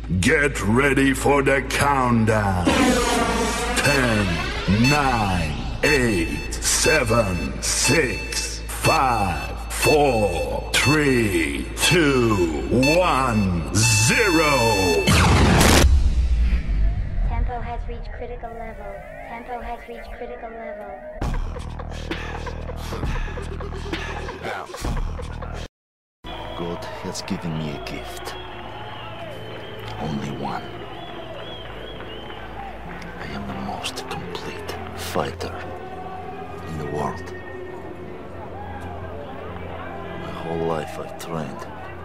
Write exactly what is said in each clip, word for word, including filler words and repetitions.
Get ready for the countdown. Ten, nine, eight, seven, six, five, four, three, two, one, zero. Tempo has reached critical level. Tempo has reached critical level. God has given me a gift. Only one. I am the most complete fighter in the world. My whole life I've trained.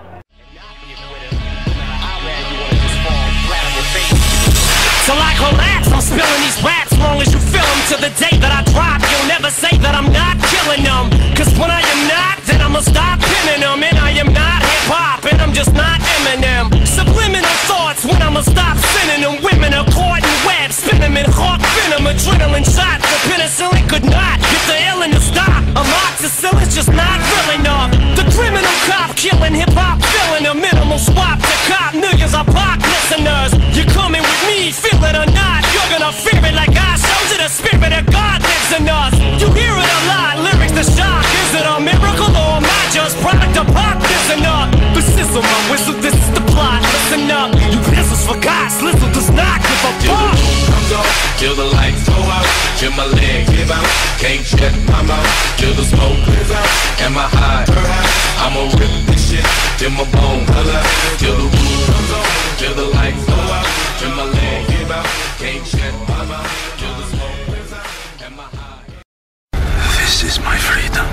Till I collapse, I'm spilling these raps. Long as you feel them to the day that I drop, you'll never say that I'm not killing them. Cause when I am not, then I'ma stop pinning them. And I am not hip-hop, and I'm just not Eminem. Subliminal thoughts when I'ma stop sending them. Women are caught in webs, spin them in hawk venom. Adrenaline shots, the penicillin could not get the illin to stop. Amoxicillin's just not real enough. The criminal cop killing hip-hop, filling a minimal swap to cop millions of pop listeners. You're coming with me, feel it or not, you're gonna fear it like I showed you. The spirit of God lives in us. You hear it a lot, lyrics to shock. Is it a miracle or am I just product of pop? Listen up, the sizzle, my whistle, this is the plot. Listen up, you pistols for God, Slizzle does not give a fuck. Comes on, till the lights go out, till my legs give out, can't shut my mouth, till the smoke clears out, am I high? I'ma rip this shit, till my bone color, till the roof comes on, till the lights go out, till my legs give out, can't shut my mouth, till the smoke clears out, am I high? This is my freedom.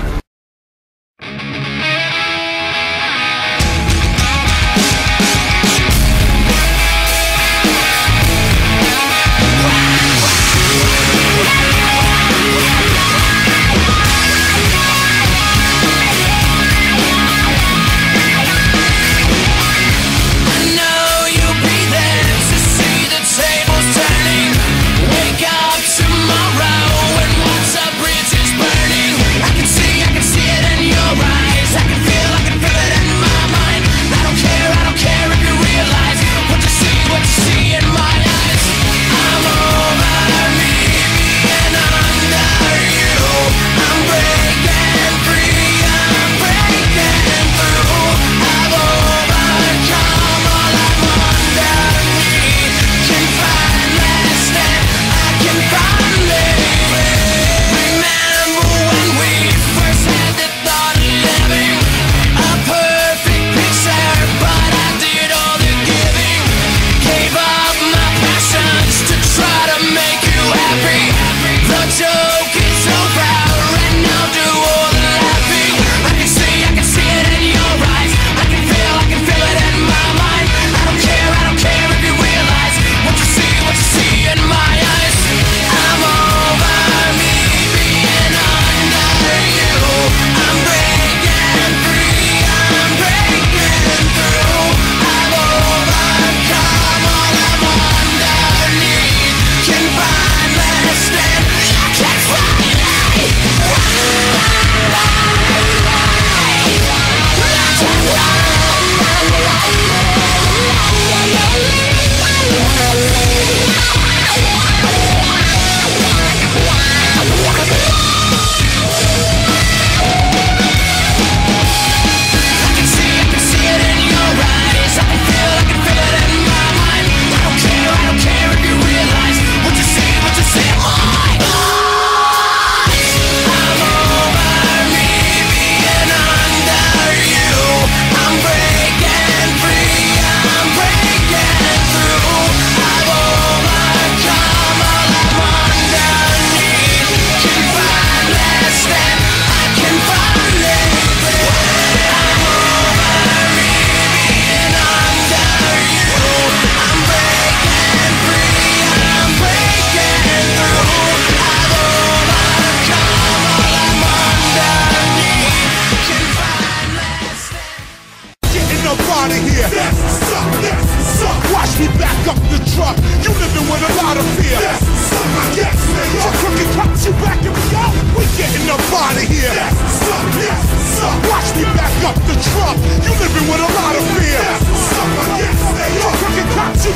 up the truck. You living with a lot of fear. Your crooked cops, you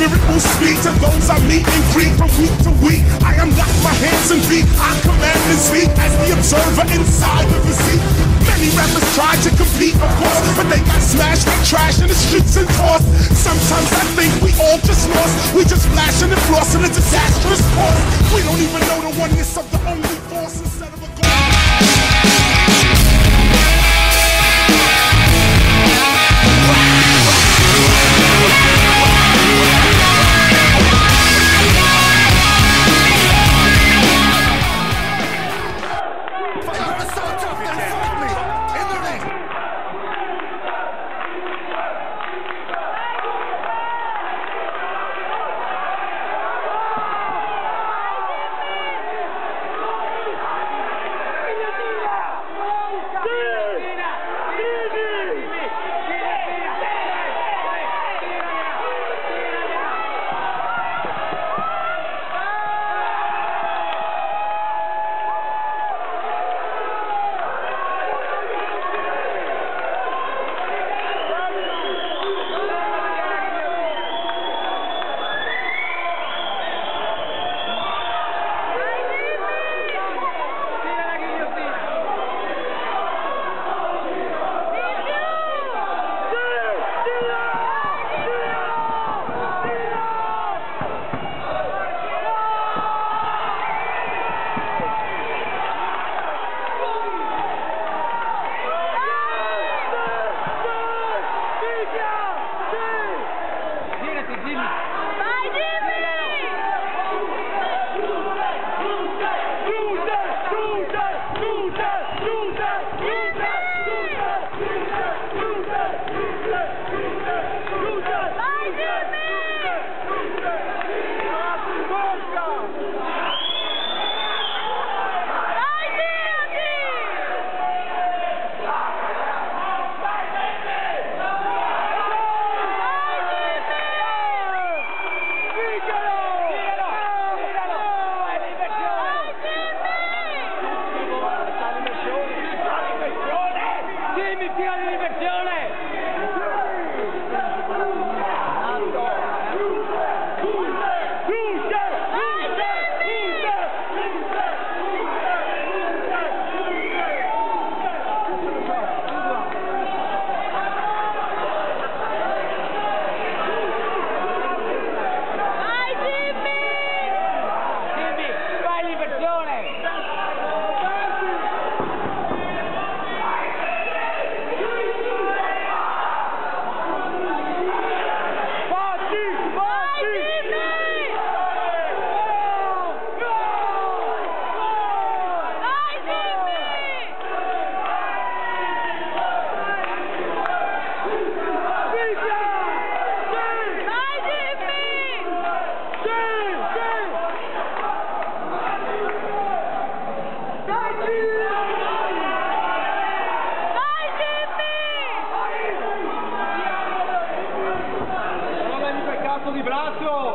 spirit will speak to those I meet and greet from week to week. I am not my hands and feet, I command and speak as the observer inside of the seat. Many rappers tried to compete, of course, but they got smashed like trash in the streets and tossed. Sometimes I think we all just lost. We just flashing and flossing a disastrous course. We don't even know the oneness of the only force instead of a goal. Di braccio!